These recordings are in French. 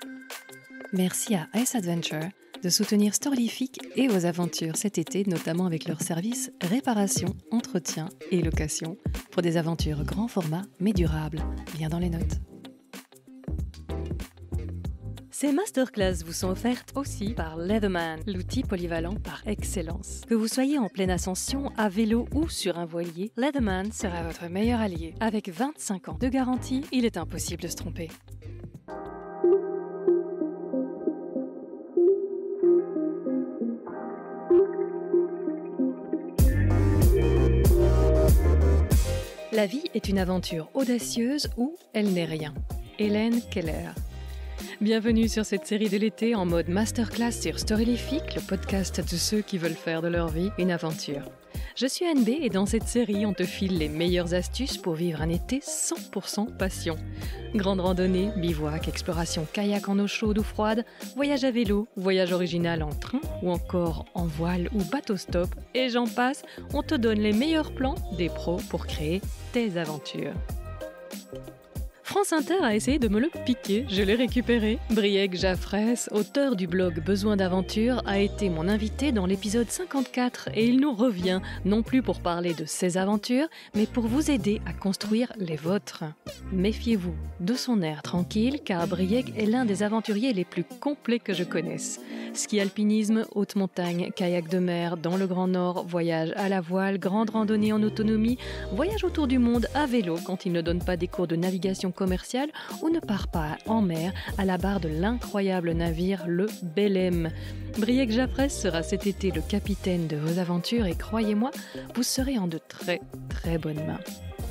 Merci à Ice Adventure de soutenir Storylific et vos aventures cet été, notamment avec leurs services réparation, entretien et location pour des aventures grand format mais durables. Lien dans les notes. Ces masterclass vous sont offertes aussi par Leatherman, l'outil polyvalent par excellence. Que vous soyez en pleine ascension, à vélo ou sur un voilier, Leatherman sera votre meilleur allié. Avec 25 ans de garantie, il est impossible de se tromper. La vie est une aventure audacieuse ou elle n'est rien. Hélène Keller. Bienvenue sur cette série de l'été en mode masterclass sur Storylific, le podcast de ceux qui veulent faire de leur vie une aventure. Je suis Anne B et dans cette série, on te file les meilleures astuces pour vivre un été 100% passion. Grande randonnée, bivouac, exploration kayak en eau chaude ou froide, voyage à vélo, voyage original en train ou encore en voile ou bateau stop, et j'en passe, on te donne les meilleurs plans des pros pour créer tes aventures. France Inter a essayé de me le piquer, je l'ai récupéré. Brieg Jaffrès, auteur du blog Besoin d'aventure, a été mon invité dans l'épisode 54 et il nous revient, non plus pour parler de ses aventures, mais pour vous aider à construire les vôtres. Méfiez-vous de son air tranquille, car Brieg est l'un des aventuriers les plus complets que je connaisse. Ski alpinisme, haute montagne, kayak de mer, dans le Grand Nord, voyage à la voile, grande randonnée en autonomie, voyage autour du monde à vélo quand il ne donne pas des cours de navigation commerciale ou ne part pas en mer à la barre de l'incroyable navire le Belém. Brieg Jaffrès sera cet été le capitaine de vos aventures et croyez-moi, vous serez en de très très bonnes mains.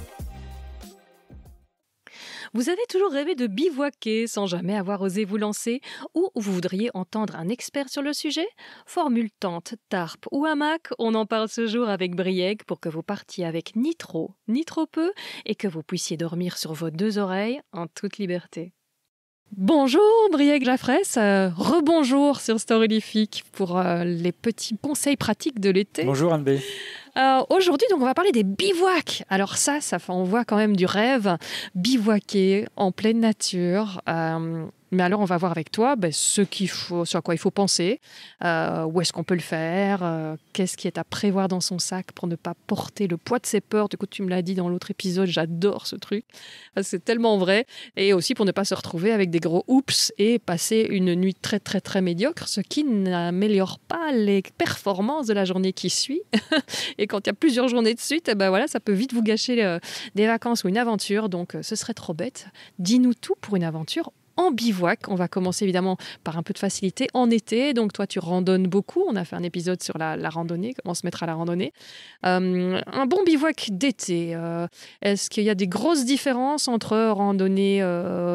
Vous avez toujours rêvé de bivouaquer sans jamais avoir osé vous lancer ou vous voudriez entendre un expert sur le sujet? Formule tente, tarp ou hamac, on en parle ce jour avec Brieg pour que vous partiez avec ni trop peu et que vous puissiez dormir sur vos deux oreilles en toute liberté. Bonjour Brieg Jaffrès, rebonjour sur Storylific pour les petits conseils pratiques de l'été. Bonjour Anne B. Aujourd'hui, donc, on va parler des bivouacs. Alors ça on voit quand même du rêve, bivouaquer en pleine nature. Mais alors, on va voir avec toi ce à quoi il faut penser, où est-ce qu'on peut le faire, qu'est-ce qui est à prévoir dans son sac pour ne pas porter le poids de ses peurs. Du coup, tu me l'as dit dans l'autre épisode, j'adore ce truc. C'est tellement vrai. Et aussi pour ne pas se retrouver avec des gros oups et passer une nuit très, très, très médiocre, ce qui n'améliore pas les performances de la journée qui suit. Et quand il y a plusieurs journées de suite, ça peut vite vous gâcher des vacances ou une aventure. Donc, ce serait trop bête. Dis-nous tout pour une aventure en bivouac. On va commencer évidemment par un peu de facilité en été. Donc toi, tu randonnes beaucoup. On a fait un épisode sur la randonnée, comment se mettre à la randonnée. Un bon bivouac d'été. Est-ce qu'il y a des grosses différences entre randonnée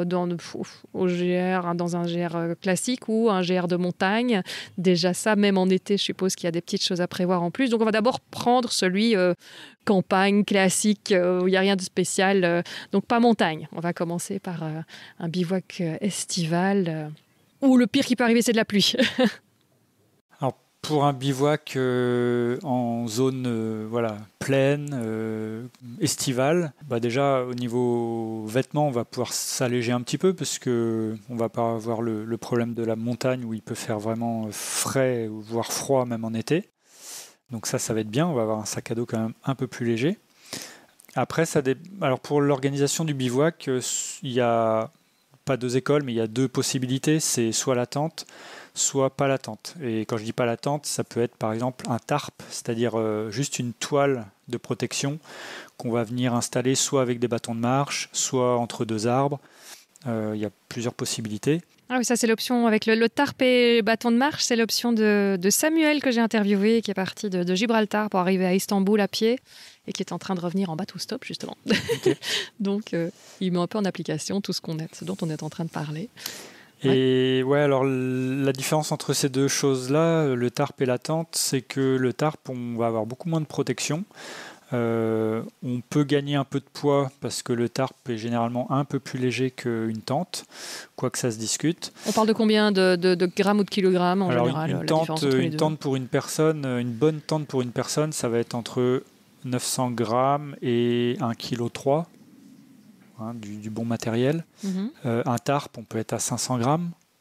au GR, dans un GR classique ou un GR de montagne? Déjà ça, même en été, je suppose qu'il y a des petites choses à prévoir en plus. Donc on va d'abord prendre celui campagne classique où il n'y a rien de spécial. Donc pas montagne. On va commencer par un bivouac estival où le pire qui peut arriver, c'est de la pluie. Alors, pour un bivouac en zone pleine, estivale, déjà au niveau vêtements, on va pouvoir s'alléger un petit peu parce qu'on ne va pas avoir le problème de la montagne où il peut faire vraiment frais, voire froid même en été. Donc ça va être bien, on va avoir un sac à dos quand même un peu plus léger. Après, alors pour l'organisation du bivouac, il y a pas deux écoles, mais il y a deux possibilités, c'est soit la tente, soit pas la tente. Et quand je dis pas la tente, ça peut être par exemple un tarp, c'est-à-dire juste une toile de protection qu'on va venir installer soit avec des bâtons de marche, soit entre deux arbres. Il y a plusieurs possibilités. Ah oui, ça c'est l'option avec le tarp et bâton de marche, c'est l'option de Samuel que j'ai interviewé, qui est parti de Gibraltar pour arriver à Istanbul à pied et qui est en train de revenir en bateau stop justement. Okay. Donc il met un peu en application tout ce dont on est en train de parler. Et alors la différence entre ces deux choses-là, le tarp et la tente, c'est que le tarp, on va avoir beaucoup moins de protection. On peut gagner un peu de poids parce que le tarp est généralement un peu plus léger qu'une tente, quoique ça se discute. On parle de combien de grammes ou de kilogrammes en général? Une tente pour une personne, une bonne tente pour une personne, ça va être entre 900 grammes et 1,3 kg, du bon matériel. Un tarp, on peut être à 500 grammes.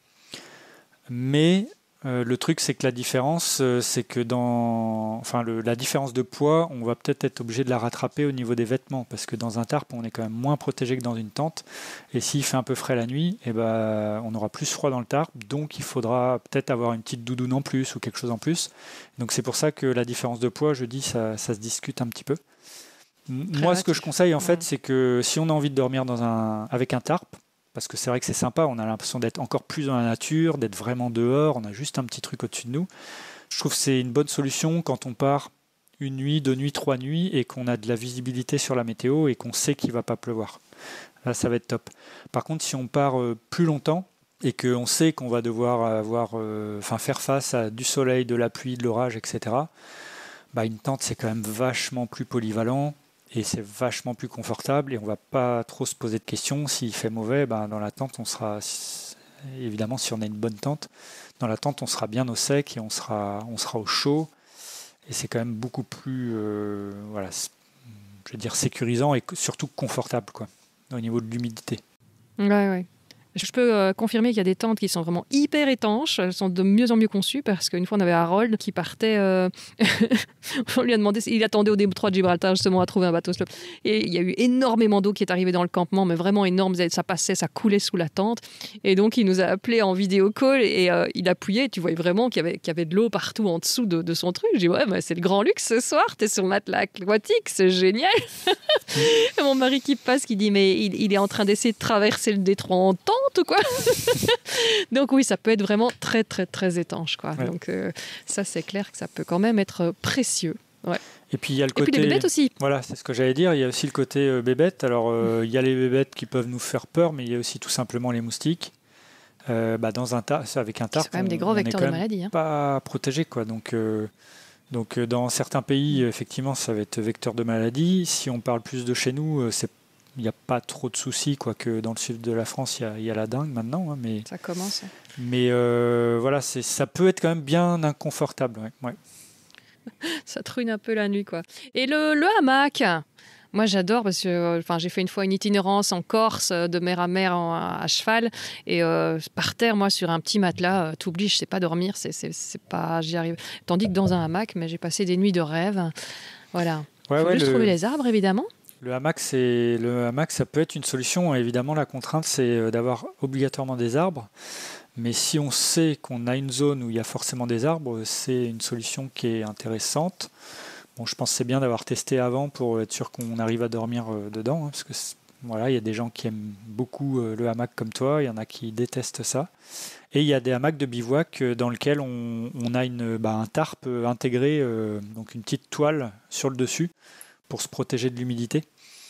Mais le truc, c'est que la différence, c'est que la différence de poids, on va peut-être être obligé de la rattraper au niveau des vêtements, parce que dans un tarp, on est quand même moins protégé que dans une tente. Et s'il fait un peu frais la nuit, on aura plus froid dans le tarp, donc il faudra peut-être avoir une petite doudoune en plus ou quelque chose en plus. Donc c'est pour ça que la différence de poids, je dis, ça se discute un petit peu. Moi, ce que je conseille, en fait, c'est que si on a envie de dormir avec un tarp, parce que c'est vrai que c'est sympa, on a l'impression d'être encore plus dans la nature, d'être vraiment dehors, on a juste un petit truc au-dessus de nous. Je trouve que c'est une bonne solution quand on part une nuit, 2 nuits, 3 nuits et qu'on a de la visibilité sur la météo et qu'on sait qu'il ne va pas pleuvoir. Là, ça va être top. Par contre, si on part plus longtemps et qu'on sait qu'on va devoir faire face à du soleil, de la pluie, de l'orage, etc., une tente, c'est quand même vachement plus polyvalent. Et c'est vachement plus confortable et on ne va pas trop se poser de questions. S'il fait mauvais, dans la tente, on sera, évidemment, si on a une bonne tente, dans la tente, on sera bien au sec et on sera au chaud. Et c'est quand même beaucoup plus, sécurisant et surtout confortable, quoi, au niveau de l'humidité. Ouais. Je peux confirmer qu'il y a des tentes qui sont vraiment hyper étanches. Elles sont de mieux en mieux conçues parce qu'une fois, on avait Harold qui partait. On lui a demandé, il attendait au détroit de Gibraltar justement à trouver un bateau. Et il y a eu énormément d'eau qui est arrivée dans le campement, mais vraiment énorme. Ça passait, ça coulait sous la tente. Et donc, il nous a appelé en vidéo call et il appuyait. Et tu voyais vraiment qu'il y avait de l'eau partout en dessous de son truc. Je dis, c'est le grand luxe ce soir. T'es sur matelas aquatique, c'est génial. Et mon mari qui passe, qui dit, mais il est en train d'essayer de traverser le détroit en tente ou quoi. Donc oui, ça peut être vraiment très très très étanche, quoi. Ouais. Donc ça, c'est clair que ça peut quand même être précieux. Ouais. Et puis il y a le côté. Et puis les bébêtes aussi. Voilà, c'est ce que j'allais dire. Il y a aussi le côté bébête. Alors il y a les bébêtes qui peuvent nous faire peur, mais il y a aussi tout simplement les moustiques. Dans avec un tarp, c'est quand même des gros vecteurs de maladie. Pas protégé, quoi. Donc dans certains pays, effectivement, ça va être vecteur de maladie. Si on parle plus de chez nous, il n'y a pas trop de soucis, quoique dans le sud de la France, il y a la dengue maintenant. Mais, ça commence. Mais ça peut être quand même bien inconfortable. Ouais. Ça truine un peu la nuit, quoi. Et le hamac, moi j'adore parce que j'ai fait une fois une itinérance en Corse de mer à mer à cheval et par terre, moi sur un petit matelas, t'oublies, je sais pas dormir, c'est pas, j'y arrive. Tandis que dans un hamac, mais j'ai passé des nuits de rêve. Voilà. Faut juste trouver les arbres, évidemment. Le hamac, ça peut être une solution. Évidemment, la contrainte, c'est d'avoir obligatoirement des arbres. Mais si on sait qu'on a une zone où il y a forcément des arbres, c'est une solution qui est intéressante. Bon, je pense que c'est bien d'avoir testé avant pour être sûr qu'on arrive à dormir dedans. Parce que il y a des gens qui aiment beaucoup le hamac comme toi. Il y en a qui détestent ça. Et il y a des hamacs de bivouac dans lesquels on a un tarp intégré, donc une petite toile sur le dessus, pour se protéger de l'humidité.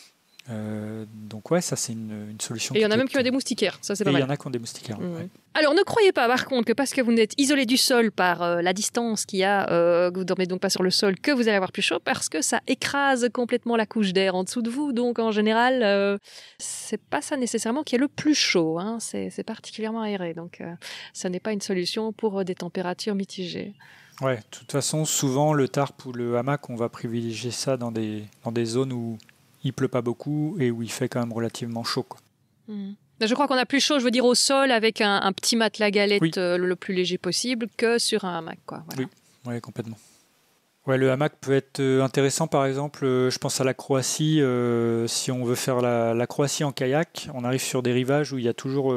Donc ça c'est une solution. Et il y en a même qui ont des moustiquaires, ça c'est pas mal. Il y en a qui ont des moustiquaires. Ouais. Alors ne croyez pas par contre que parce que vous n'êtes isolé du sol par la distance qu'il y a, que vous ne dormez donc pas sur le sol, que vous allez avoir plus chaud, parce que ça écrase complètement la couche d'air en dessous de vous. Donc en général, c'est pas ça nécessairement qui est le plus chaud, hein. C'est particulièrement aéré, donc ça n'est pas une solution pour des températures mitigées. Ouais, de toute façon, souvent le tarp ou le hamac, on va privilégier ça dans des zones où il pleut pas beaucoup et où il fait quand même relativement chaud, quoi. Je crois qu'on a plus chaud, je veux dire, au sol avec un petit matelas galette, oui, le plus léger possible que sur un hamac, quoi. Voilà. Oui, ouais, complètement. Ouais, le hamac peut être intéressant, par exemple, je pense à la Croatie, si on veut faire la Croatie en kayak, on arrive sur des rivages où il y a toujours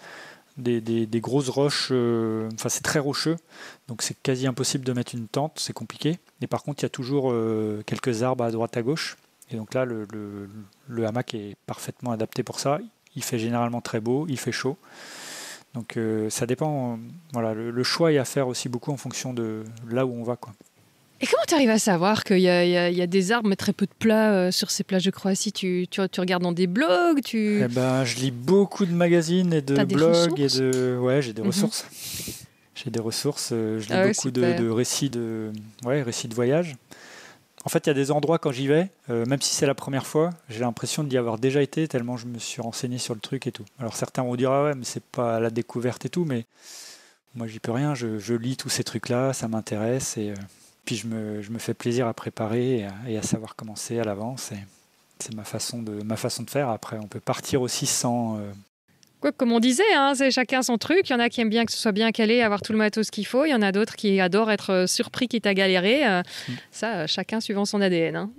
des grosses roches, c'est très rocheux, donc c'est quasi impossible de mettre une tente, c'est compliqué. Et par contre, il y a toujours quelques arbres à droite à gauche. Et donc là, le hamac est parfaitement adapté pour ça. Il fait généralement très beau, il fait chaud. Donc ça dépend. Le choix est à faire aussi beaucoup en fonction de là où on va, quoi. Et comment tu arrives à savoir qu'il y a des arbres mais très peu de plats sur ces plages de Croatie? Tu regardes dans des blogs? Je lis beaucoup de magazines et de blogs. J'ai des ressources. J'ai des ressources. Je lis beaucoup de récits récits de voyage. En fait, il y a des endroits, quand j'y vais, même si c'est la première fois, j'ai l'impression d'y avoir déjà été, tellement je me suis renseigné sur le truc et tout. Alors certains vont dire, ah ouais, mais c'est pas la découverte et tout, mais moi, j'y peux rien. Je lis tous ces trucs-là, ça m'intéresse, et puis je me fais plaisir à préparer et à savoir comment c'est à l'avance. C'est ma façon de faire. Après, on peut partir aussi sans Quoi, comme on disait, hein, c'est chacun son truc. Il y en a qui aiment bien que ce soit bien calé, avoir tout le matos qu'il faut. Il y en a d'autres qui adorent être surpris quitte à galérer. Ça, chacun suivant son ADN. Hein.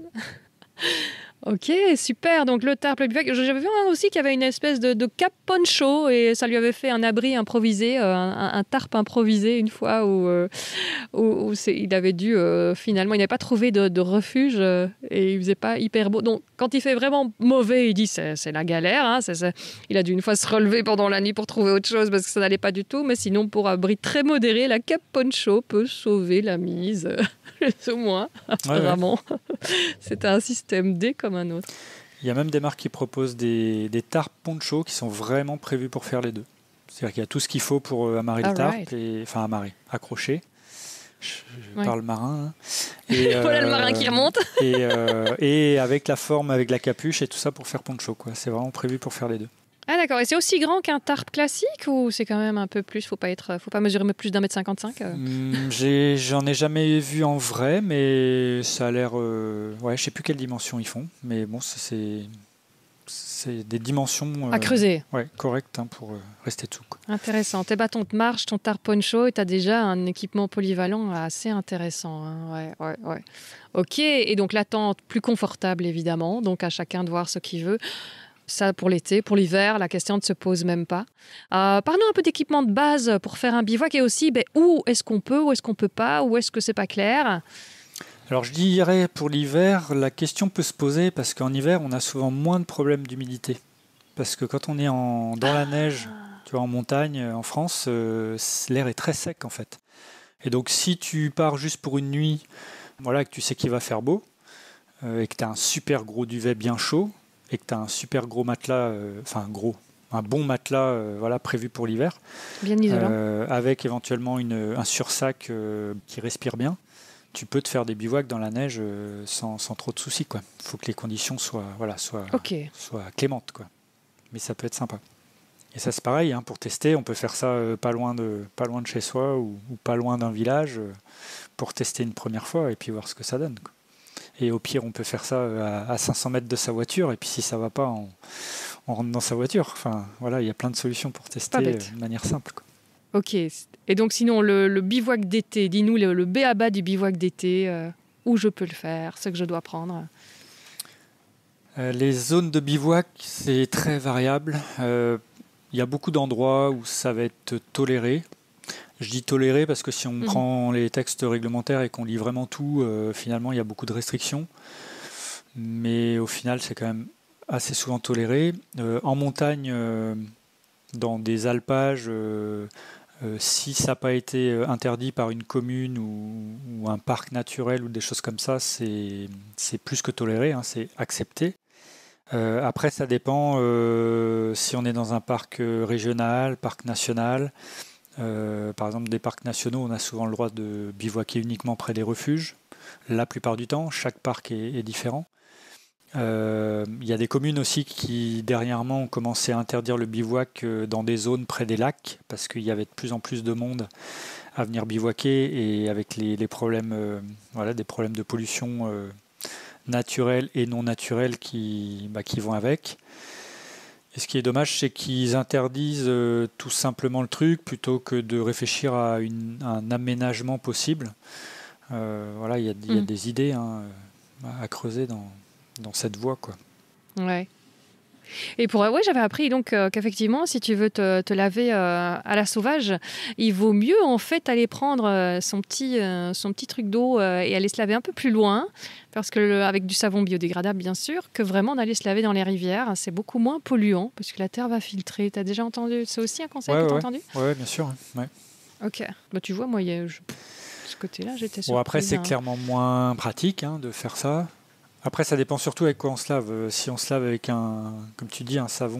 Ok, super. Donc le tarp, le bivouac. J'avais vu aussi qu'il y avait une espèce de cap poncho et ça lui avait fait un abri improvisé, un tarp improvisé une fois où il avait dû finalement, il n'avait pas trouvé de refuge et il faisait pas hyper beau. Donc quand il fait vraiment mauvais, il dit c'est la galère. Hein, il a dû une fois se relever pendant la nuit pour trouver autre chose parce que ça n'allait pas du tout. Mais sinon, pour abri très modéré, la cap poncho peut sauver la mise. Au moins, vraiment. Ouais. C'est un système D comme un autre. Il y a même des marques qui proposent des tarpes poncho qui sont vraiment prévus pour faire les deux. C'est-à-dire qu'il y a tout ce qu'il faut pour amarrer le tarp, accrocher. Je parle marin. Hein. Et, voilà le marin qui remonte. et avec la forme, avec la capuche et tout ça pour faire poncho. Quoi. C'est vraiment prévu pour faire les deux. Ah d'accord, et c'est aussi grand qu'un tarp classique ou c'est quand même un peu plus, faut pas mesurer plus d'1,55 m? J'en ai jamais vu en vrai, mais ça a l'air... je sais plus quelle dimension ils font, mais bon, c'est des dimensions... à creuser. Ouais, correctes pour rester dessous. Quoi. Intéressant. Tes bâtons de marche, ton tarp poncho, et tu as déjà un équipement polyvalent assez intéressant. Hein. Ouais. Ok, et donc la tente plus confortable évidemment, donc à chacun de voir ce qu'il veut. Ça pour l'été, pour l'hiver, la question ne se pose même pas. Parlons un peu d'équipement de base pour faire un bivouac et aussi où est-ce qu'on peut, où est-ce qu'on peut pas, où est-ce que c'est pas clair. Alors je dirais pour l'hiver, la question peut se poser parce qu'en hiver, on a souvent moins de problèmes d'humidité. Parce que quand on est dans la neige, tu vois, en montagne, en France, l'air est très sec en fait. Et donc si tu pars juste pour une nuit, que tu sais qu'il va faire beau, et que tu as un super gros duvet bien chaud, et que tu as un super gros matelas, un bon matelas prévu pour l'hiver, bien isolant, avec éventuellement un sursac qui respire bien, tu peux te faire des bivouacs dans la neige sans trop de soucis. Il faut que les conditions soient clémentes. Quoi. Mais ça peut être sympa. Et ça c'est pareil, hein, pour tester, on peut faire ça pas loin de chez soi ou pas loin d'un village pour tester une première fois et puis voir ce que ça donne. Quoi. Et au pire, on peut faire ça à 500 mètres de sa voiture. Et puis, si ça ne va pas, on rentre dans sa voiture. Enfin, voilà, il y a plein de solutions pour tester de manière simple. Quoi. Ok. Et donc, sinon, le bivouac d'été, dis-nous le b.a.-ba du bivouac d'été, où je peux le faire, ce que je dois prendre. Les zones de bivouac, c'est très variable. Il y a beaucoup d'endroits où ça va être toléré. Je dis toléré parce que si on prend les textes réglementaires et qu'on lit vraiment tout, finalement, il y a beaucoup de restrictions. Mais au final, c'est quand même assez souvent toléré. En montagne, dans des alpages, si ça n'a pas été interdit par une commune ou un parc naturel ou des choses comme ça, c'est plus que toléré, hein, c'est accepté. Après, ça dépend si on est dans un parc régional, parc national. Par exemple, des parcs nationaux, on a souvent le droit de bivouaquer uniquement près des refuges. La plupart du temps, chaque parc est différent. Il y a des communes aussi qui, dernièrement, ont commencé à interdire le bivouac dans des zones près des lacs, parce qu'il y avait de plus en plus de monde à venir bivouaquer, et avec les problèmes, des problèmes de pollution naturelle et non naturelle qui vont avec. Et ce qui est dommage, c'est qu'ils interdisent tout simplement le truc plutôt que de réfléchir à un aménagement possible. Il y a des idées à creuser dans cette voie, quoi. Ouais. Et j'avais appris donc qu'effectivement, si tu veux te laver à la sauvage, il vaut mieux en fait aller prendre son petit truc d'eau et aller se laver un peu plus loin, parce que avec du savon biodégradable bien sûr, que vraiment d'aller se laver dans les rivières, c'est beaucoup moins polluant parce que la terre va filtrer. T'as déjà entendu? C'est aussi un conseil que t'as entendu? Ouais, bien sûr. Ouais. Ok. Tu vois, moi, ce côté-là, j'étais surprise. Bon, après, c'est clairement moins pratique de faire ça. Après, ça dépend surtout avec quoi on se lave. Si on se lave avec comme tu dis, un savon,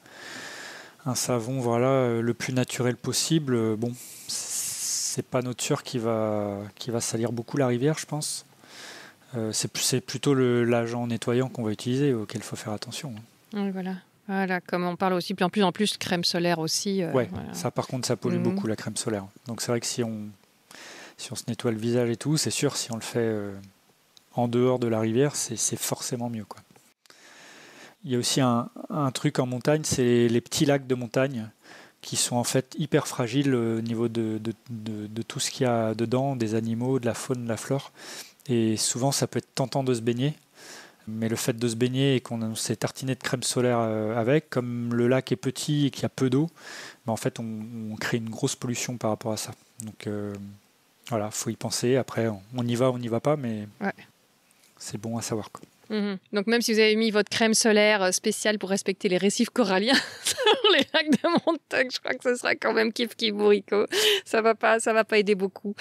le plus naturel possible, c'est pas notre sûr qui va salir beaucoup la rivière, je pense. C'est plutôt l'agent nettoyant qu'on va utiliser, auquel il faut faire attention. Oui, voilà, comme on parle aussi plus en plus, crème solaire aussi. Ça par contre, ça pollue beaucoup la crème solaire. Donc c'est vrai que si on se nettoie le visage et tout, c'est sûr, si on le fait en dehors de la rivière, c'est forcément mieux, quoi. Il y a aussi un truc en montagne, c'est les petits lacs de montagne qui sont en fait hyper fragiles au niveau de tout ce qu'il y a dedans, des animaux, de la faune, de la flore. Et souvent, ça peut être tentant de se baigner. Mais le fait de se baigner et qu'on s'est tartiné de crème solaire avec, comme le lac est petit et qu'il y a peu d'eau, en fait, on crée une grosse pollution par rapport à ça. Donc voilà, il faut y penser. Après, on y va, on n'y va pas, mais c'est bon à savoir, quoi. Donc même si vous avez mis votre crème solaire spéciale pour respecter les récifs coralliens sur les lacs de montagne, je crois que ce sera quand même kiff bourricot. Ça va pas aider beaucoup.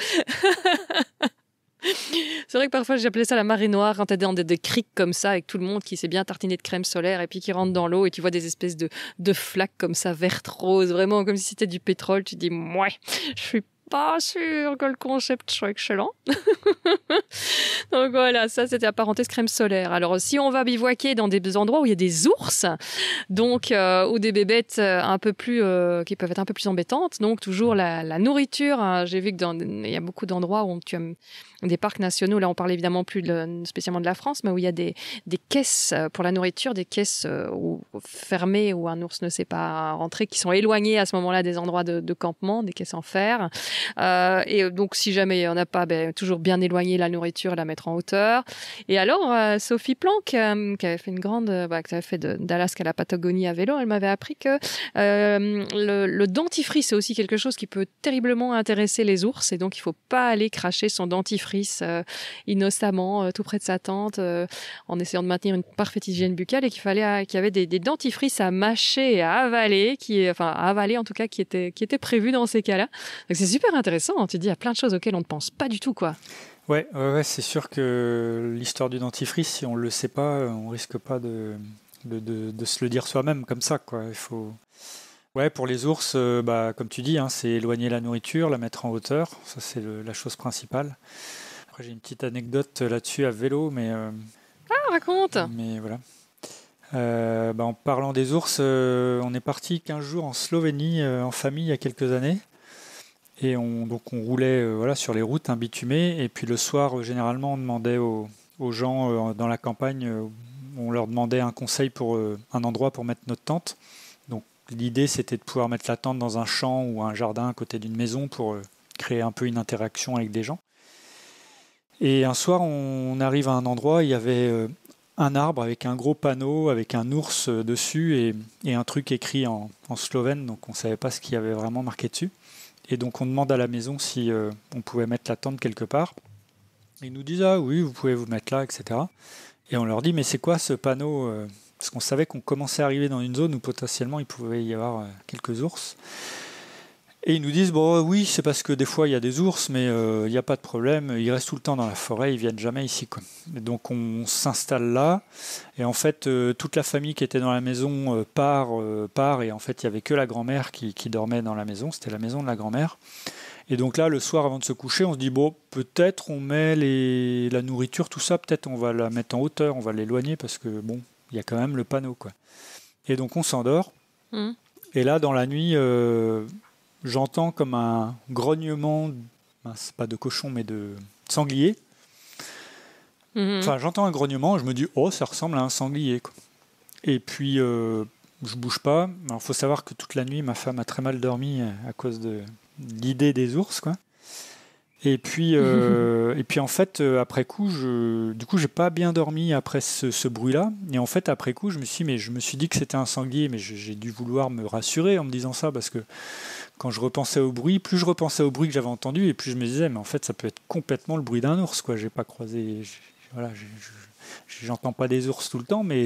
C'est vrai que parfois j'appelais ça la marée noire quand t'es dans des criques comme ça avec tout le monde qui s'est bien tartiné de crème solaire et puis qui rentre dans l'eau et tu vois des espèces de flaques comme ça vertes roses, vraiment comme si c'était du pétrole. Tu dis ouais, je suis pas sûre que le concept soit excellent. Donc voilà, ça c'était la parenthèse crème solaire. Alors si on va bivouaquer dans des endroits où il y a des ours, donc ou des bébêtes un peu plus qui peuvent être un peu plus embêtantes, donc toujours la nourriture. Hein. J'ai vu que il y a beaucoup d'endroits où tu as des parcs nationaux. Là, on parle évidemment plus spécialement de la France, mais où il y a des caisses pour la nourriture, des caisses fermées où un ours ne sait pas rentrer, qui sont éloignées à ce moment-là des endroits de campement, des caisses en fer. Et donc, si jamais il n'y en a pas, toujours bien éloigner la nourriture et la mettre en hauteur. Et alors, Sophie Planck, qui avait fait qui avait fait d'Alaska à la Patagonie à vélo, elle m'avait appris que le dentifrice, c'est aussi quelque chose qui peut terriblement intéresser les ours. Et donc, il ne faut pas aller cracher son dentifrice innocemment tout près de sa tente en essayant de maintenir une parfaite hygiène buccale et qu'il y avait des dentifrices à mâcher et à avaler, en tout cas, qui étaient prévus dans ces cas-là. Donc c'est super intéressant. Tu te dis, il y a plein de choses auxquelles on ne pense pas du tout, quoi. Ouais, c'est sûr que l'histoire du dentifrice, si on ne le sait pas, on risque pas de se le dire soi-même comme ça, quoi. Il faut... Ouais, pour les ours, comme tu dis, hein, c'est éloigner la nourriture, la mettre en hauteur. Ça, c'est la chose principale. Après, j'ai une petite anecdote là-dessus à vélo, mais... raconte. Mais voilà. En parlant des ours, on est parti 15 jours en Slovénie en famille il y a quelques années. Et on roulait sur les routes bitumées. Et puis le soir, généralement, on demandait aux gens dans la campagne, on leur demandait un conseil pour un endroit pour mettre notre tente. Donc l'idée, c'était de pouvoir mettre la tente dans un champ ou un jardin à côté d'une maison pour créer un peu une interaction avec des gens. Et un soir, on arrive à un endroit, il y avait un arbre avec un gros panneau, avec un ours dessus et un truc écrit en slovène. Donc on ne savait pas ce qu'il y avait vraiment marqué dessus. Et donc on demande à la maison si on pouvait mettre la tente quelque part. Ils nous disent « Ah oui, vous pouvez vous mettre là, etc. » Et on leur dit « Mais c'est quoi ce panneau ?» Parce qu'on savait qu'on commençait à arriver dans une zone où potentiellement il pouvait y avoir quelques ours. Et ils nous disent « Bon oui, c'est parce que des fois il y a des ours, mais il n'y a pas de problème, ils restent tout le temps dans la forêt, ils ne viennent jamais ici, quoi. » Et donc on s'installe là, et en fait toute la famille qui était dans la maison part, et en fait il n'y avait que la grand-mère qui dormait dans la maison, c'était la maison de la grand-mère. Et donc là, le soir avant de se coucher, on se dit « Bon, peut-être on met la nourriture, tout ça, peut-être on va la mettre en hauteur, on va l'éloigner, parce que bon, il y a quand même le panneau, quoi. » Et donc on s'endort, et là dans la nuit... j'entends comme un grognement, c'est pas de cochon, mais de sanglier. Enfin, j'entends un grognement, je me dis, oh, ça ressemble à un sanglier, quoi. Et puis, je bouge pas. Alors, il faut savoir que toute la nuit, ma femme a très mal dormi à cause de l'idée des ours, quoi. Et puis en fait, après coup, j'ai pas bien dormi après ce bruit-là. Et en fait, après coup, je me suis dit que c'était un sanglier, mais j'ai dû vouloir me rassurer en me disant ça, parce que quand je repensais au bruit, plus je repensais au bruit que j'avais entendu, et plus je me disais, mais en fait, ça peut être complètement le bruit d'un ours, quoi. J'ai pas croisé, j'entends pas des ours tout le temps, mais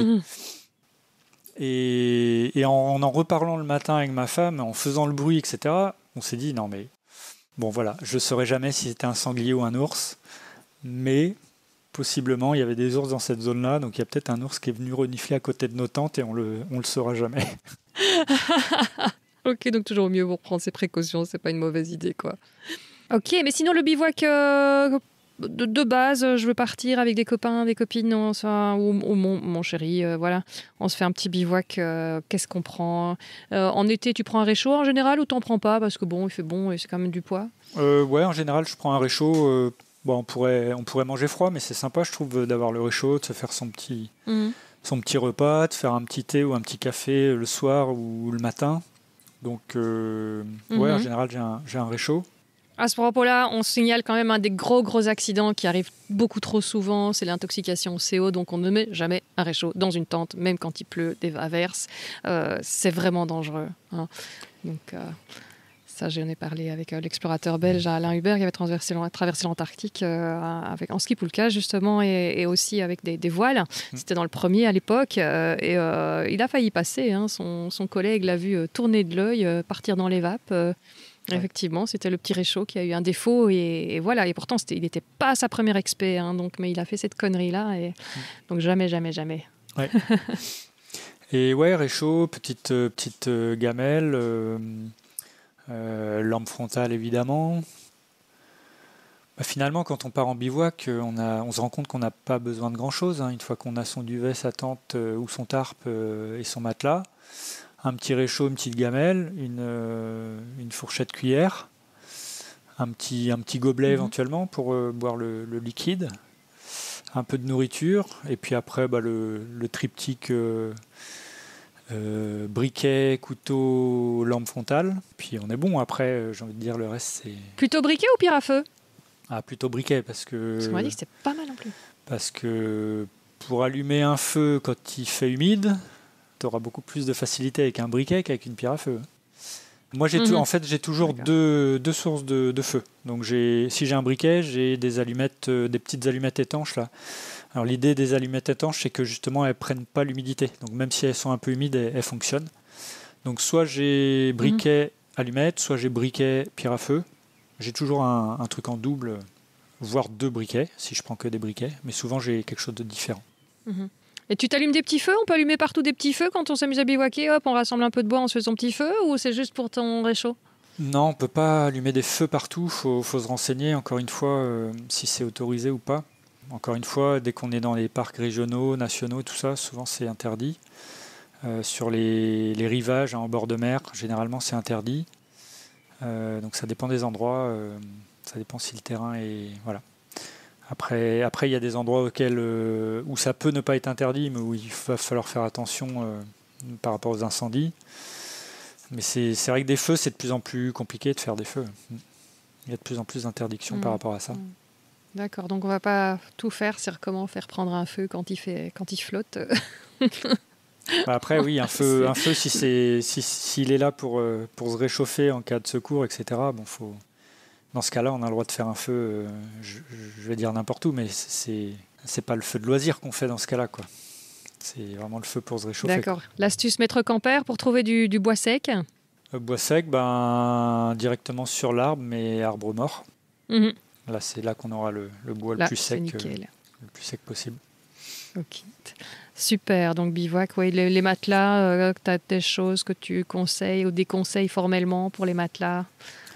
et en reparlant le matin avec ma femme, en faisant le bruit, etc., on s'est dit, non mais bon voilà, je saurais jamais si c'était un sanglier ou un ours, mais possiblement il y avait des ours dans cette zone-là, donc il y a peut-être un ours qui est venu renifler à côté de nos tentes et on le saura jamais. Ok, donc toujours mieux pour prendre ses précautions, c'est pas une mauvaise idée, quoi. Ok, mais sinon le bivouac de base, je veux partir avec des copains, des copines, ou mon chéri, voilà. On se fait un petit bivouac, qu'est-ce qu'on prend en été, tu prends un réchaud en général ou t'en prends pas? Parce que bon, il fait bon et c'est quand même du poids. Ouais, en général, je prends un réchaud. On pourrait manger froid, mais c'est sympa, je trouve, d'avoir le réchaud, de se faire son petit son petit repas, de faire un petit thé ou un petit café le soir ou le matin. Donc, en général, j'ai un réchaud. À ce propos-là, on signale quand même un des gros accidents qui arrive beaucoup trop souvent, c'est l'intoxication au CO. Donc on ne met jamais un réchaud dans une tente, même quand il pleut, des averses. C'est vraiment dangereux. Hein. Donc ça, j'en ai parlé avec l'explorateur belge Alain Hubert qui avait traversé l'Antarctique en ski poulka justement et aussi avec des voiles. C'était dans le premier à l'époque et il a failli passer. Hein. Son collègue l'a vu tourner de l'œil, partir dans les vapes. Effectivement, c'était le petit réchaud qui a eu un défaut et voilà. Et pourtant, il n'était pas sa première expé, hein, mais il a fait cette connerie-là. Donc jamais. Ouais. Et réchaud, petite gamelle, lampe frontale évidemment. Finalement, quand on part en bivouac, on se rend compte qu'on n'a pas besoin de grand-chose. Hein, une fois qu'on a son duvet, sa tente ou son tarp et son matelas. Un petit réchaud, une petite gamelle, une fourchette cuillère, un petit gobelet éventuellement pour boire le liquide, un peu de nourriture, et puis après le triptyque briquet, couteau, lampe frontale. Puis on est bon, après j'ai envie de dire le reste c'est... Plutôt briquet ou pierre à feu ? Ah, plutôt briquet parce qu'on m'a dit que c'était pas mal non plus. Parce que pour allumer un feu quand il fait humide, tu auras beaucoup plus de facilité avec un briquet qu'avec une pierre à feu. Moi, j'ai toujours deux sources de feu. Donc, si j'ai un briquet, j'ai des petites allumettes étanches là. Alors, l'idée des allumettes étanches, c'est que justement, elles prennent pas l'humidité. Donc, même si elles sont un peu humides, elles fonctionnent. Donc, soit j'ai briquet allumette, soit j'ai briquet pierre à feu. J'ai toujours un truc en double, voire 2 briquets si je prends que des briquets. Mais souvent, j'ai quelque chose de différent. Et tu t'allumes des petits feux ? On peut allumer partout des petits feux quand on s'amuse à bivouaquer. Hop, on rassemble un peu de bois, on se fait son petit feu, ou c'est juste pour ton réchaud ? Non, on ne peut pas allumer des feux partout. Faut se renseigner, encore une fois, si c'est autorisé ou pas. Encore une fois, dès qu'on est dans les parcs régionaux, nationaux, tout ça, souvent c'est interdit. Sur les rivages en bord de mer, généralement c'est interdit. Donc ça dépend des endroits. Ça dépend si le terrain est... Voilà. Après, il y a des endroits où ça peut ne pas être interdit, mais où il va falloir faire attention par rapport aux incendies. Mais c'est vrai que des feux, c'est de plus en plus compliqué de faire des feux. Il y a de plus en plus d'interdictions par rapport à ça. D'accord, donc on ne va pas tout faire sur comment faire prendre un feu quand il flotte. Après, oui, un feu s'il est là pour se réchauffer en cas de secours, etc., dans ce cas-là, on a le droit de faire un feu, je vais dire n'importe où, mais c'est pas le feu de loisir qu'on fait dans ce cas-là, quoi. C'est vraiment le feu pour se réchauffer. D'accord. L'astuce maître campeur pour trouver du bois sec ? Bois sec, directement sur l'arbre, mais arbre mort. Là, c'est là qu'on aura le bois le plus sec possible. Ok. Super, donc bivouac, les matelas, tu as des choses que tu conseilles ou des conseils formellement pour les matelas ?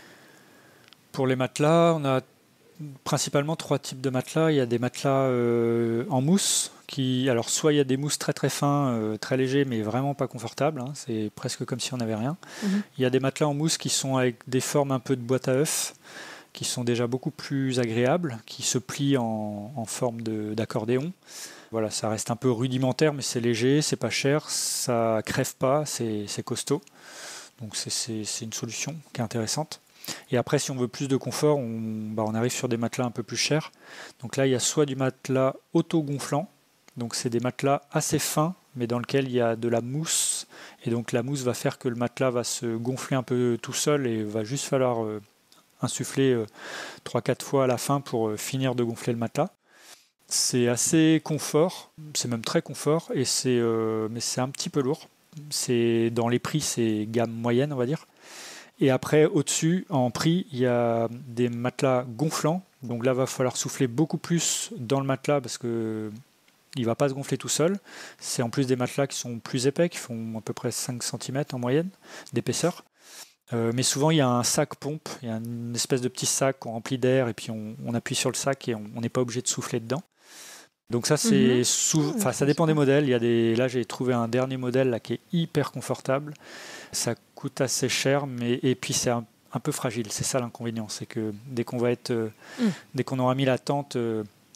Pour les matelas, on a principalement 3 types de matelas. Il y a des matelas en mousse, alors soit il y a des mousses très très fins, très légers, mais vraiment pas confortables, hein, c'est presque comme si on n'avait rien. Il y a des matelas en mousse qui sont avec des formes un peu de boîte à œufs, qui sont déjà beaucoup plus agréables, qui se plient en forme d'accordéon. Voilà, ça reste un peu rudimentaire, mais c'est léger, c'est pas cher, ça crève pas, c'est costaud. Donc c'est une solution qui est intéressante. Et après, si on veut plus de confort, on arrive sur des matelas un peu plus chers. Donc là, il y a soit du matelas auto-gonflant, donc c'est des matelas assez fins, mais dans lequel il y a de la mousse. Et donc la mousse va faire que le matelas va se gonfler un peu tout seul et va juste falloir insuffler 3-4 fois à la fin pour finir de gonfler le matelas. C'est assez confort, c'est même très confort, mais c'est un petit peu lourd. Dans les prix, c'est gamme moyenne, on va dire. Et après, au-dessus, en prix, il y a des matelas gonflants. Donc là, il va falloir souffler beaucoup plus dans le matelas parce qu'il ne va pas se gonfler tout seul. C'est en plus des matelas qui sont plus épais, qui font à peu près 5 cm en moyenne d'épaisseur. Mais souvent, il y a un sac pompe, il y a une espèce de petit sac qu'on remplit d'air et puis on appuie sur le sac et on n'est pas obligé de souffler dedans. Donc ça, ça dépend des modèles. Là, j'ai trouvé un dernier modèle là, qui est hyper confortable. Ça coûte assez cher, et puis c'est un peu fragile. C'est ça l'inconvénient, c'est que dès qu'on aura mis la tente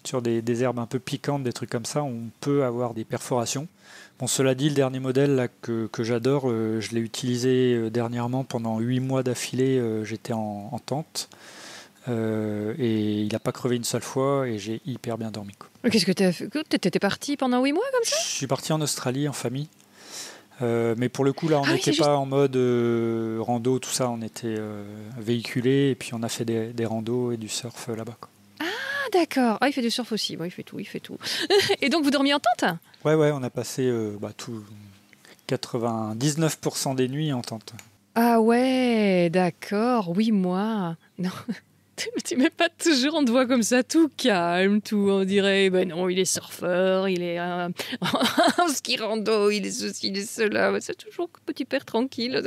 sur des herbes un peu piquantes, des trucs comme ça, on peut avoir des perforations. Bon, cela dit, le dernier modèle là, que j'adore, je l'ai utilisé dernièrement pendant 8 mois d'affilée, j'étais en tente. Et il n'a pas crevé une seule fois et j'ai hyper bien dormi, quoi. Qu'est-ce que tu as fait? T'étais parti pendant 8 mois comme ça? Je suis parti en Australie en famille. Mais pour le coup, là, on Ah oui, n'était c'est pas en mode rando, tout ça. On était véhiculés et puis on a fait des randos et du surf là-bas, quoi. Ah d'accord. Ah, il fait du surf aussi. Bon, il fait tout. Et donc vous dormiez en tente? Ouais, on a passé tout 99% des nuits en tente. Ah ouais, d'accord. 8 mois. Non. Tu mets pas toujours, on te voit comme ça, tout calme, tout, on dirait, ben non, il est surfeur, il est en ski rando, il est ceci, il est cela. C'est toujours un petit père tranquille.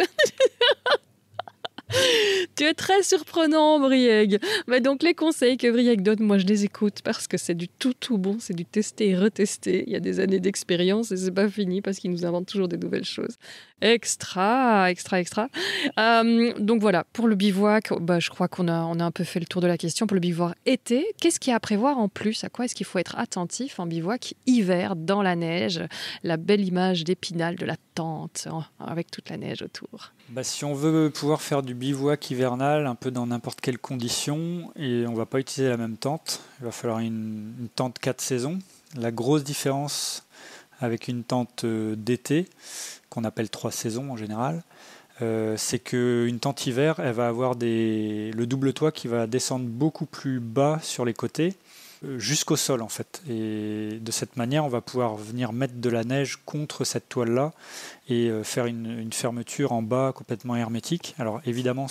Tu es très surprenant, Brieg. Mais donc, les conseils que Brieg donne, moi, je les écoute parce que c'est du tout bon, c'est du tester et retester. Il y a des années d'expérience et c'est pas fini parce qu'il nous invente toujours des nouvelles choses. Extra. Donc voilà, pour le bivouac, je crois qu'on a un peu fait le tour de la question. Pour le bivouac été, qu'est-ce qu'il y a à prévoir en plus? À quoi est-ce qu'il faut être attentif en bivouac hiver, dans la neige? La belle image d'Épinal, de la tente, avec toute la neige autour. Si on veut pouvoir faire du bivouac hivernal un peu dans n'importe quelle condition, et on ne va pas utiliser la même tente, il va falloir une tente 4 saisons. La grosse différence avec une tente d'été, qu'on appelle 3 saisons en général, c'est qu'une tente hiver, elle va avoir le double toit qui va descendre beaucoup plus bas sur les côtés, jusqu'au sol en fait. Et de cette manière, on va pouvoir venir mettre de la neige contre cette toile-là et faire une fermeture en bas complètement hermétique. Alors évidemment,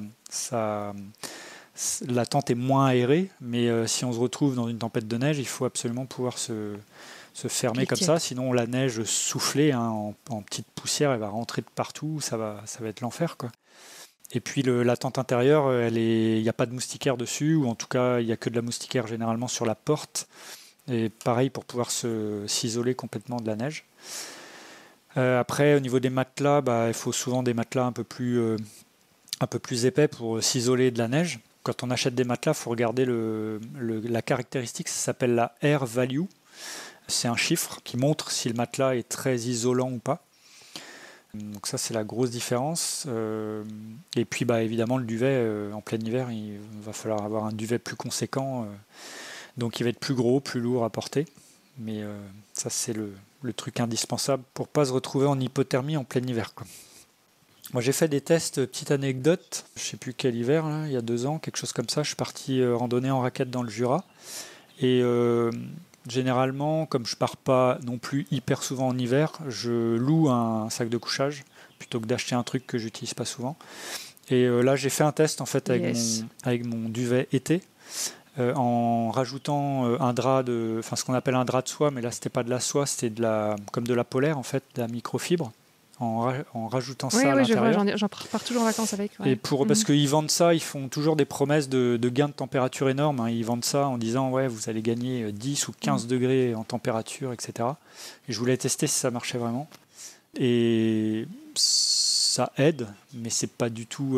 la tente est moins aérée, mais si on se retrouve dans une tempête de neige, il faut absolument pouvoir se fermer comme ça, sinon la neige soufflée en petite poussière, elle va rentrer de partout, ça va être l'enfer, quoi. Et puis la tente intérieure, il n'y a pas de moustiquaire dessus, ou en tout cas il n'y a que de la moustiquaire généralement sur la porte. Et pareil pour pouvoir s'isoler complètement de la neige. Après, au niveau des matelas, il faut souvent des matelas un peu plus épais pour s'isoler de la neige. Quand on achète des matelas, il faut regarder la caractéristique, ça s'appelle la air value. C'est un chiffre qui montre si le matelas est très isolant ou pas. Donc ça, c'est la grosse différence. Et puis évidemment, le duvet, en plein hiver, il va falloir avoir un duvet plus conséquent. Donc il va être plus gros, plus lourd à porter. Mais ça, c'est le truc indispensable pour ne pas se retrouver en hypothermie en plein hiver, quoi. Moi, j'ai fait des tests, petite anecdote, je ne sais plus quel hiver, là, il y a 2 ans, quelque chose comme ça. Je suis parti randonner en raquette dans le Jura. Et généralement, comme je pars pas non plus hyper souvent en hiver, je loue un sac de couchage plutôt que d'acheter un truc que j'utilise pas souvent. Et là, j'ai fait un test en fait avec mon duvet été, en rajoutant un drap ce qu'on appelle un drap de soie, mais là c'était pas de la soie, c'était comme de la polaire en fait, de la microfibre. En rajoutant ça à l'intérieur. J'en pars toujours en vacances avec. Ouais. Et parce qu'ils vendent ça, ils font toujours des promesses de gains de température énormes, hein. Ils vendent ça en disant vous allez gagner 10 ou 15 degrés en température, etc. Et je voulais tester si ça marchait vraiment. Et ça aide, mais c'est pas du tout.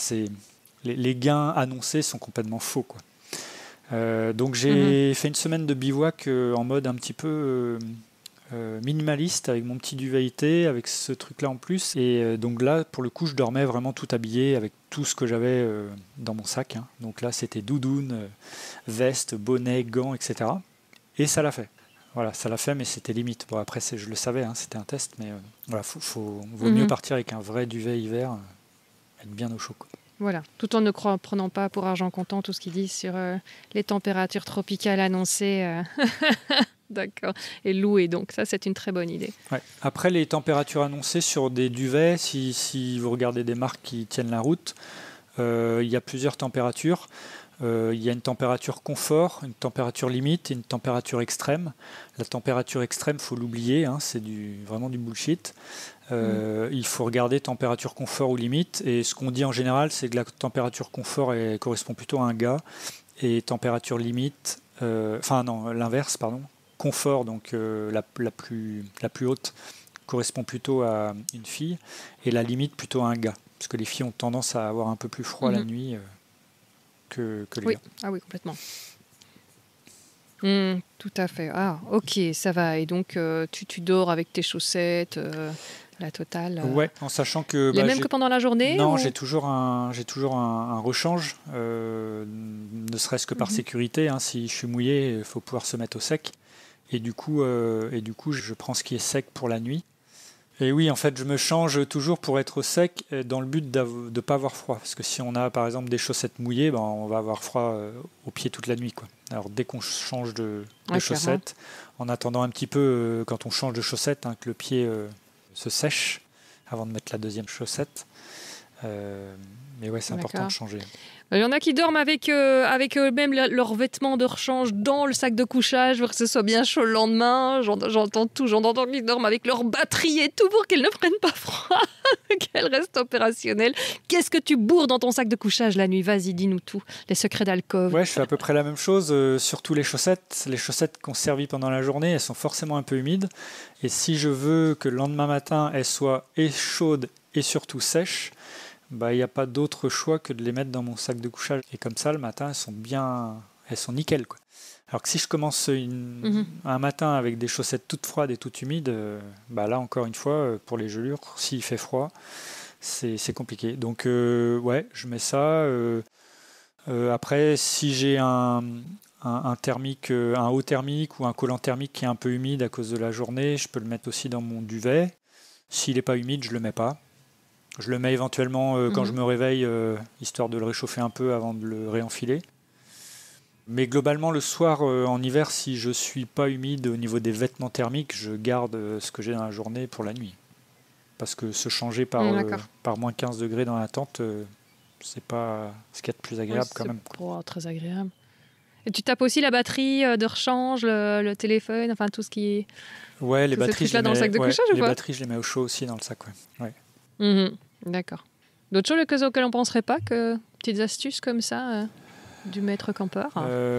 Les gains annoncés sont complètement faux, quoi. Donc j'ai fait une semaine de bivouac en mode un petit peu minimaliste, avec mon petit duvet été, avec ce truc là en plus, et donc là pour le coup je dormais vraiment tout habillé avec tout ce que j'avais dans mon sac, hein. Donc là c'était doudoune, veste, bonnet, gants, etc. Et ça l'a fait, voilà, ça l'a fait, mais c'était limite. Bon, après je le savais, hein, c'était un test, mais voilà, vaut mieux partir avec un vrai duvet hiver, être bien au chaud, quoi. Voilà, tout en ne prenant pas pour argent comptant tout ce qu'ils disent sur les températures tropicales annoncées. D'accord. Et louer, donc ça c'est une très bonne idée. Ouais. Après, les températures annoncées sur des duvets, si vous regardez des marques qui tiennent la route, il y a plusieurs températures. Il y a une température confort, une température limite et une température extrême. La température extrême, il faut l'oublier, hein, c'est vraiment du bullshit. Il faut regarder température confort ou limite. Et ce qu'on dit en général, c'est que la température confort correspond plutôt à un gars. Et température limite, l'inverse, pardon. Confort, donc la plus haute, correspond plutôt à une fille. Et la limite, plutôt à un gars. Parce que les filles ont tendance à avoir un peu plus froid la nuit que les gars. Ah oui, complètement. Tout à fait. Ah, ok, ça va. Et donc, tu dors avec tes chaussettes, la totale. Ouais, en sachant que Les mêmes que pendant la journée non, ou... j'ai toujours un rechange, ne serait-ce que par sécurité. Hein, si je suis mouillé, il faut pouvoir se mettre au sec. Et du coup, je prends ce qui est sec pour la nuit. Et oui, en fait, je me change toujours pour être au sec dans le but de ne pas avoir froid. Parce que si on a par exemple des chaussettes mouillées, ben, on va avoir froid aux pieds toute la nuit, quoi. Alors dès qu'on change de chaussettes, en attendant un petit peu quand on change de chaussettes, hein, que le pied se sèche avant de mettre la deuxième chaussette. Mais ouais, c'est important de changer. Il y en a qui dorment avec même leurs vêtements de rechange dans le sac de couchage pour que ce soit bien chaud le lendemain. J'entends tout. J'entends qu'ils dorment avec leur batterie et tout pour qu'elles ne prennent pas froid, qu'elles restent opérationnelles. Qu'est-ce que tu bourres dans ton sac de couchage la nuit? Vas-y, dis-nous tout. Les secrets d'alcôve. Ouais, je fais à peu près la même chose, surtout les chaussettes. Les chaussettes qu'on servit pendant la journée, elles sont forcément un peu humides. Et si je veux que le lendemain matin, elles soient et chaudes et surtout sèches, il n'y a pas d'autre choix que de les mettre dans mon sac de couchage. Et comme ça, le matin, elles sont nickel, quoi. Alors que si je commence un matin avec des chaussettes toutes froides et toutes humides, là, encore une fois, pour les gelures, s'il fait froid, c'est compliqué. Donc, je mets ça. Après, si j'ai un thermique, un haut thermique ou un collant thermique qui est un peu humide à cause de la journée, je peux le mettre aussi dans mon duvet. S'il n'est pas humide, je ne le mets pas. Je le mets éventuellement quand je me réveille, histoire de le réchauffer un peu avant de le réenfiler. Mais globalement, le soir, en hiver, si je ne suis pas humide au niveau des vêtements thermiques, je garde ce que j'ai dans la journée pour la nuit. Parce que se changer par moins 15 degrés dans la tente, c'est pas ce qu'il y a de plus agréable quand même. C'est pas très agréable. Et tu tapes aussi la batterie de rechange, le téléphone, enfin tout ce qui est... Ouais, les batteries, dans le sac de couchage ou pas? Les batteries, je les mets au chaud aussi dans le sac, ouais. D'accord. D'autres choses auxquelles on ne penserait pas, que petites astuces comme ça du maître campeur?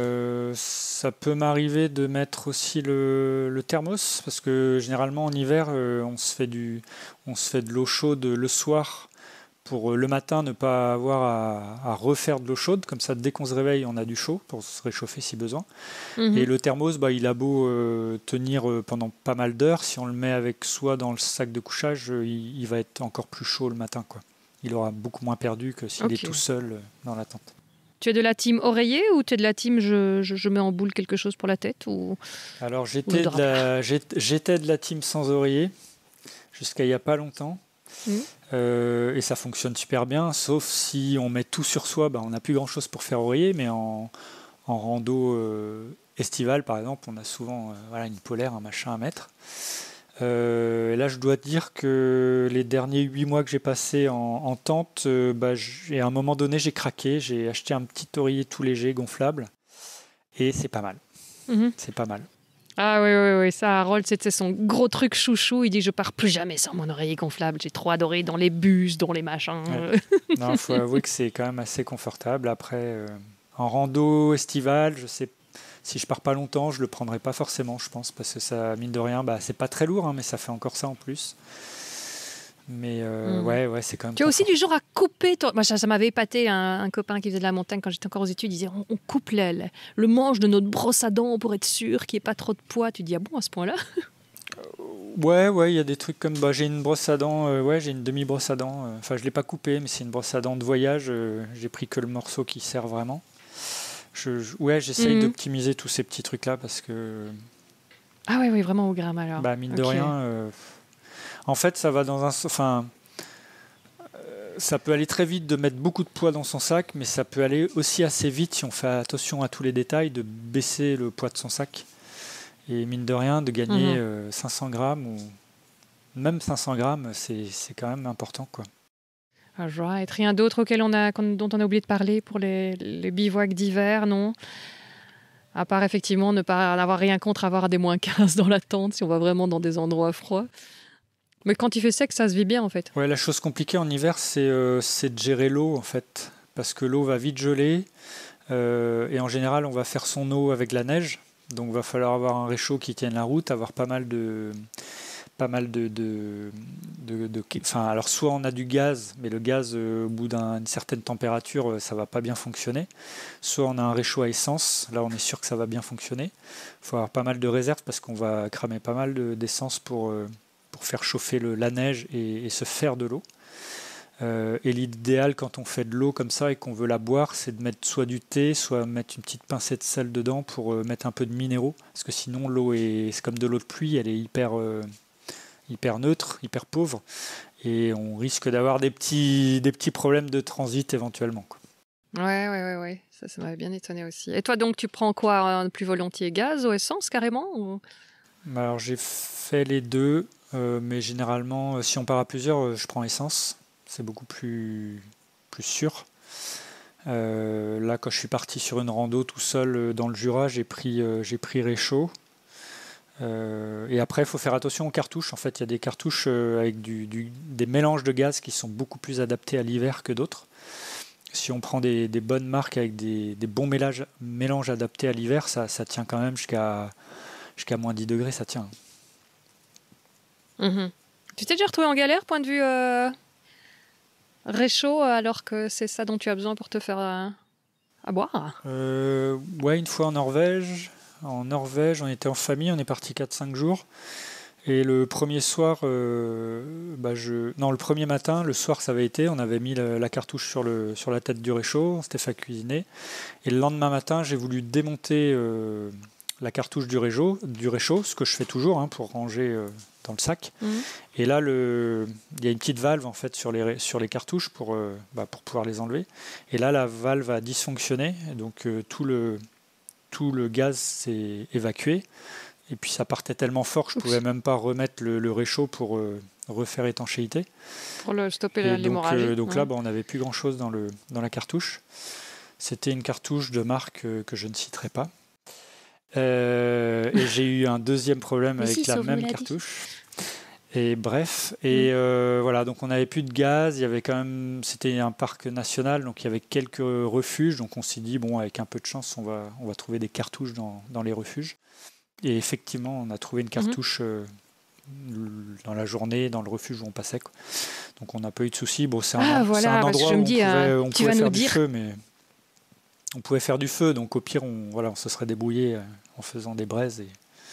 Ça peut m'arriver de mettre aussi le thermos, parce que généralement en hiver, on se fait de l'eau chaude le soir pour le matin ne pas avoir à refaire de l'eau chaude. Comme ça, dès qu'on se réveille, on a du chaud pour se réchauffer si besoin. Et le thermos, il a beau tenir pendant pas mal d'heures. Si on le met avec soi dans le sac de couchage, il va être encore plus chaud le matin, quoi. Il aura beaucoup moins perdu que s'il est tout seul dans la tente. Tu es de la team oreiller ou tu es de la team je mets en boule quelque chose pour la tête ou... Alors j'étais de la team sans oreiller jusqu'à il n'y a pas longtemps. Et ça fonctionne super bien, sauf si on met tout sur soi, on n'a plus grand chose pour faire oreiller, mais en rando estivale par exemple, on a souvent une polaire, un machin à mettre. Et là je dois dire que les derniers 8 mois que j'ai passé en tente, à un moment donné j'ai craqué, j'ai acheté un petit oreiller tout léger gonflable et c'est pas mal. C'est pas mal. Ah oui, ça, Harold, c'était son gros truc chouchou. Il dit, je pars plus jamais sans mon oreiller gonflable. J'ai trop adoré dans les bus, dans les machins. Ouais. Non, faut avouer que c'est quand même assez confortable. Après, en rando estivale, je sais, si je pars pas longtemps, je le prendrai pas forcément, je pense, parce que ça, mine de rien, c'est pas très lourd, mais ça fait encore ça en plus. Mais c'est quand même... Tu es aussi du genre à couper... Moi, ça m'avait épaté, un copain qui faisait de la montagne quand j'étais encore aux études. Il disait, on coupe le manche de notre brosse à dents pour être sûr qu'il n'y ait pas trop de poids. Tu dis, ah bon, à ce point-là? Ouais, il y a des trucs comme... j'ai une brosse à dents, j'ai une demi-brosse à dents. Enfin, je ne l'ai pas coupée, mais c'est une brosse à dents de voyage. J'ai pris que le morceau qui sert vraiment. J'essaye d'optimiser tous ces petits trucs-là parce que... Ah oui, vraiment au gramme alors. Mine de rien... En fait, ça va dans un... Enfin, ça peut aller très vite de mettre beaucoup de poids dans son sac, mais ça peut aller aussi assez vite, si on fait attention à tous les détails, de baisser le poids de son sac. Et mine de rien, de gagner 500 grammes, ou même 500 grammes, c'est quand même important, quoi. Right. Rien d'autre dont on a oublié de parler pour les bivouacs d'hiver, non? À part effectivement ne pas avoir rien contre avoir des moins 15 dans la tente, si on va vraiment dans des endroits froids. Mais quand il fait sec, ça se vit bien en fait. Ouais, la chose compliquée en hiver, c'est de gérer l'eau en fait. Parce que l'eau va vite geler. Et en général, on va faire son eau avec de la neige. Donc il va falloir avoir un réchaud qui tienne la route, avoir pas mal pas mal enfin, alors soit on a du gaz, mais le gaz au bout d'une certaine température, ça va pas bien fonctionner. Soit on a un réchaud à essence, là on est sûr que ça va bien fonctionner. Il faut avoir pas mal de réserves parce qu'on va cramer pas mal d'essence pour faire chauffer la neige et se faire de l'eau. Et l'idéal quand on fait de l'eau comme ça et qu'on veut la boire, c'est de mettre soit du thé, soit mettre une petite pincée de sel dedans pour mettre un peu de minéraux. Parce que sinon l'eau c'est comme de l'eau de pluie, elle est hyper neutre, hyper pauvre. Et on risque d'avoir des petits problèmes de transit éventuellement, quoi. Ouais. Ça m'avait bien étonné aussi. Et toi, donc, tu prends quoi plus volontiers, gaz ou essence carrément ou... Alors j'ai fait les deux, mais généralement, si on part à plusieurs, je prends essence. C'est beaucoup plus sûr. Là, quand je suis parti sur une rando tout seul dans le Jura, j'ai pris réchaud. Et après, il faut faire attention aux cartouches. En fait, il y a des cartouches avec des mélanges de gaz qui sont beaucoup plus adaptés à l'hiver que d'autres. Si on prend des bonnes marques avec des bons mélanges adaptés à l'hiver, ça tient quand même jusqu'à moins 10 degrés, ça tient. Mm-hmm. Tu t'es déjà retrouvé en galère, point de vue réchaud, alors que c'est ça dont tu as besoin pour te faire à boire? Ouais, une fois en Norvège. En Norvège, on était en famille, on est parti 4-5 jours. Et le premier soir, le premier matin, le soir ça avait été, on avait mis la cartouche sur la tête du réchaud, on s'était fait cuisiner. Et le lendemain matin, j'ai voulu démonter la cartouche du réchaud, ce que je fais toujours pour ranger dans le sac. Mmh. Et là, il y a une petite valve en fait sur les cartouches pour pouvoir les enlever. Et là, la valve a dysfonctionné, donc tout le gaz s'est évacué. Et puis ça partait tellement fort que je ne pouvais même pas remettre le réchaud pour refaire étanchéité. Pour stopper l'hémorragie. Donc là, on n'avait plus grand-chose dans la cartouche. C'était une cartouche de marque que je ne citerai pas. Et j'ai eu un deuxième problème avec la même cartouche. Et bref, voilà, donc on n'avait plus de gaz, c'était un parc national, donc il y avait quelques refuges, donc on s'est dit, avec un peu de chance, on va trouver des cartouches dans les refuges. Et effectivement, on a trouvé une cartouche dans la journée, dans le refuge où on passait, quoi. Donc on n'a pas eu de soucis. C'est un endroit où on pouvait faire du feu, mais on pouvait faire du feu, donc au pire, on se serait débrouillé en faisant des braises.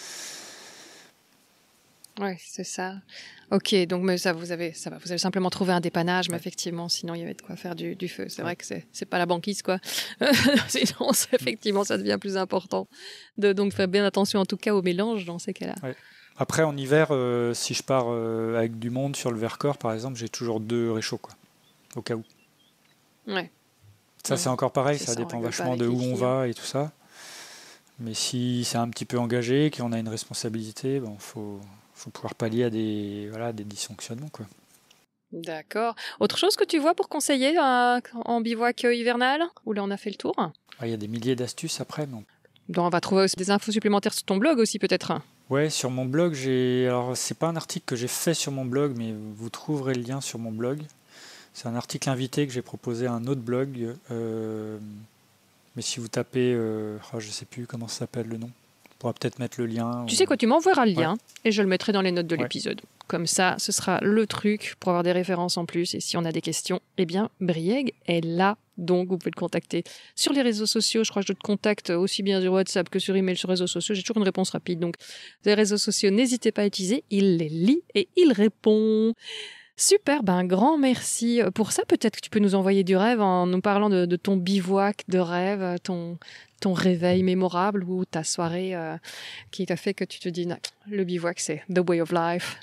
Oui, c'est ça. Ok, donc mais ça vous avez simplement trouvé un dépannage, mais effectivement, sinon il y avait de quoi faire du feu. C'est vrai que c'est pas la banquise, quoi. Sinon, effectivement, ça devient plus important. Donc faire bien attention en tout cas au mélange dans ces cas-là. Ouais. Après, en hiver, si je pars avec du monde sur le Vercors, par exemple, j'ai toujours 2 réchauds, quoi, au cas où. Ouais. Ça, c'est encore pareil, ça dépend vachement de où on va et tout ça. Mais si c'est un petit peu engagé, qu'on a une responsabilité, faut pouvoir pallier à des dysfonctionnements, quoi. D'accord. Autre chose que tu vois pour conseiller en bivouac hivernal, où là on a fait le tour? Il y a des milliers d'astuces après. Donc on va trouver aussi des infos supplémentaires sur ton blog aussi peut-être. Ouais, sur mon blog, alors c'est pas un article que j'ai fait sur mon blog, mais vous trouverez le lien sur mon blog. C'est un article invité que j'ai proposé à un autre blog. Mais si vous tapez, je sais plus comment ça s'appelle le nom. On pourra peut-être mettre le lien. Tu sais quoi, tu m'enverras le lien et je le mettrai dans les notes de l'épisode. Comme ça, ce sera le truc pour avoir des références en plus. Et si on a des questions, Brieg est là. Donc, vous pouvez le contacter sur les réseaux sociaux. Je crois que je te contacte aussi bien sur WhatsApp que sur email sur les réseaux sociaux. J'ai toujours une réponse rapide. Donc, les réseaux sociaux, n'hésitez pas à utiliser. Il les lit et il répond. Super, un grand merci pour ça. Peut-être que tu peux nous envoyer du rêve en nous parlant de ton bivouac de rêve, ton réveil mémorable ou ta soirée qui t'a fait que tu te dis non, le bivouac c'est the way of life.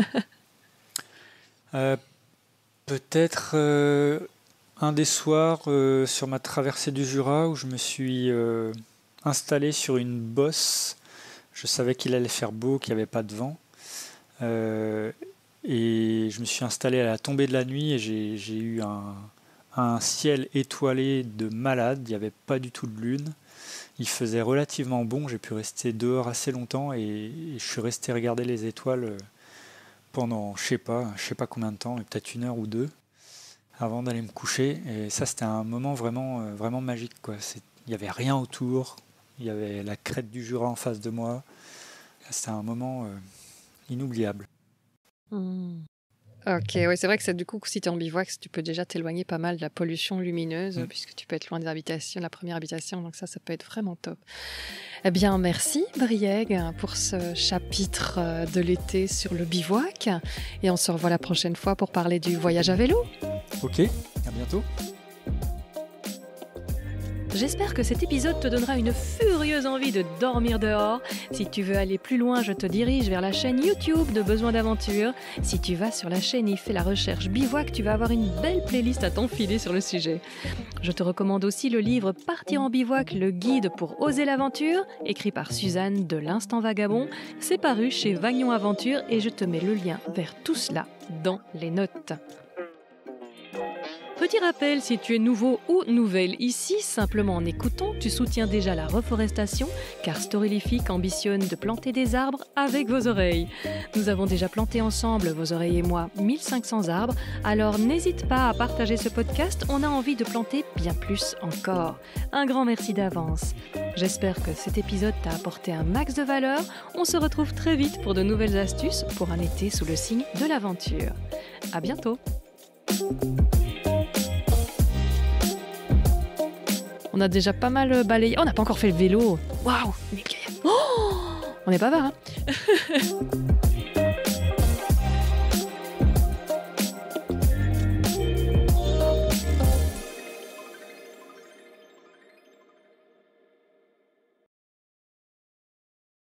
Peut-être un des soirs sur ma traversée du Jura où je me suis installé sur une bosse. Je savais qu'il allait faire beau, qu'il n'y avait pas de vent. Et je me suis installé à la tombée de la nuit et j'ai eu un ciel étoilé de malade. Il n'y avait pas du tout de lune. Il faisait relativement bon. J'ai pu rester dehors assez longtemps et je suis resté regarder les étoiles pendant je sais pas combien de temps, peut-être 1 heure ou 2 avant d'aller me coucher. Et ça, c'était un moment vraiment, vraiment magique, quoi. Il n'y avait rien autour. Il y avait la crête du Jura en face de moi. C'était un moment inoubliable. Ok, oui, c'est vrai que du coup, si tu es en bivouac, tu peux déjà t'éloigner pas mal de la pollution lumineuse, puisque tu peux être loin des habitations, la première habitation, donc ça peut être vraiment top. Eh bien, merci Brieg pour ce chapitre de l'été sur le bivouac, et on se revoit la prochaine fois pour parler du voyage à vélo. Ok, à bientôt. J'espère que cet épisode te donnera une furieuse envie de dormir dehors. Si tu veux aller plus loin, je te dirige vers la chaîne YouTube de Besoin d'aventure. Si tu vas sur la chaîne et fais la recherche bivouac, tu vas avoir une belle playlist à t'enfiler sur le sujet. Je te recommande aussi le livre Partir en bivouac, le guide pour oser l'aventure, écrit par Suzanne de l'Instant Vagabond. C'est paru chez Vagnon Aventure et je te mets le lien vers tout cela dans les notes. Petit rappel, si tu es nouveau ou nouvelle ici, simplement en écoutant, tu soutiens déjà la reforestation, car Storylific ambitionne de planter des arbres avec vos oreilles. Nous avons déjà planté ensemble, vos oreilles et moi, 1500 arbres, alors n'hésite pas à partager ce podcast, on a envie de planter bien plus encore. Un grand merci d'avance. J'espère que cet épisode t'a apporté un max de valeur. On se retrouve très vite pour de nouvelles astuces pour un été sous le signe de l'aventure. À bientôt. On a déjà pas mal balayé. Oh, on n'a pas encore fait le vélo. Waouh, nickel. Oh, on est bavard, hein.